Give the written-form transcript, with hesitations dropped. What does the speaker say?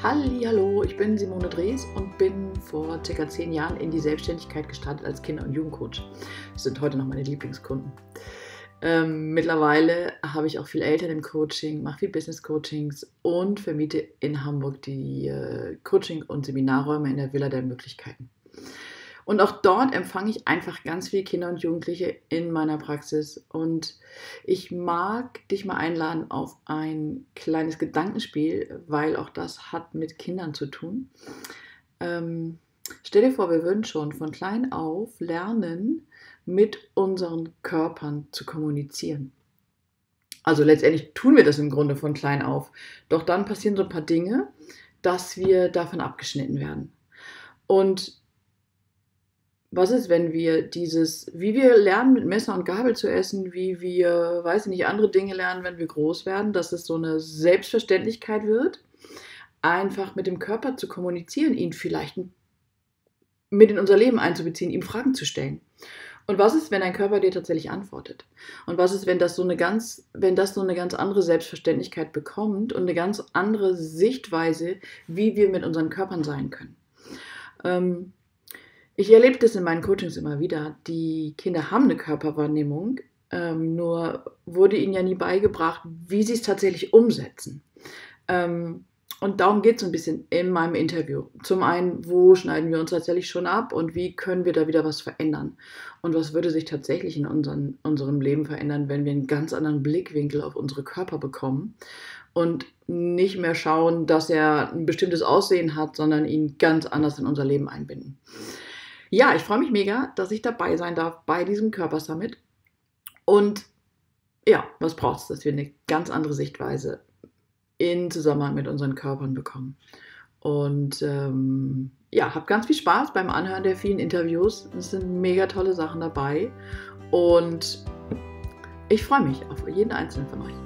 Hallo, ich bin Simone Drees und bin vor ca. 10 Jahren in die Selbstständigkeit gestartet als Kinder- und Jugendcoach. Das sind heute noch meine Lieblingskunden. Mittlerweile habe ich auch viel Eltern im Coaching, mache viel Business-Coachings und vermiete in Hamburg die Coaching- und Seminarräume in der Villa der Möglichkeiten. Und auch dort empfange ich einfach ganz viele Kinder und Jugendliche in meiner Praxis. Und ich mag dich mal einladen auf ein kleines Gedankenspiel, weil auch das hat mit Kindern zu tun. Stell dir vor, wir würden schon von klein auf lernen, mit unseren Körpern zu kommunizieren. Also letztendlich tun wir das im Grunde von klein auf. Doch dann passieren so ein paar Dinge, dass wir davon abgeschnitten werden. Und was ist, wenn wir wie wir lernen, mit Messer und Gabel zu essen, wie wir, weiß ich nicht, andere Dinge lernen, wenn wir groß werden, dass es so eine Selbstverständlichkeit wird, einfach mit dem Körper zu kommunizieren, ihn vielleicht mit in unser Leben einzubeziehen, ihm Fragen zu stellen. Und was ist, wenn dein Körper dir tatsächlich antwortet? Und was ist, wenn das so eine ganz andere Selbstverständlichkeit bekommt und eine ganz andere Sichtweise, wie wir mit unseren Körpern sein können? Ich erlebe das in meinen Coachings immer wieder. Die Kinder haben eine Körperwahrnehmung, nur wurde ihnen ja nie beigebracht, wie sie es tatsächlich umsetzen. Und darum geht es so ein bisschen in meinem Interview. Zum einen, wo schneiden wir uns tatsächlich schon ab und wie können wir da wieder was verändern? Und was würde sich tatsächlich in unserem Leben verändern, wenn wir einen ganz anderen Blickwinkel auf unsere Körper bekommen und nicht mehr schauen, dass er ein bestimmtes Aussehen hat, sondern ihn ganz anders in unser Leben einbinden. Ja, ich freue mich mega, dass ich dabei sein darf bei diesem Körpersummit. Und ja, was braucht es, dass wir eine ganz andere Sichtweise in Zusammenhang mit unseren Körpern bekommen. Und ja, habt ganz viel Spaß beim Anhören der vielen Interviews. Es sind mega tolle Sachen dabei. Und ich freue mich auf jeden einzelnen von euch.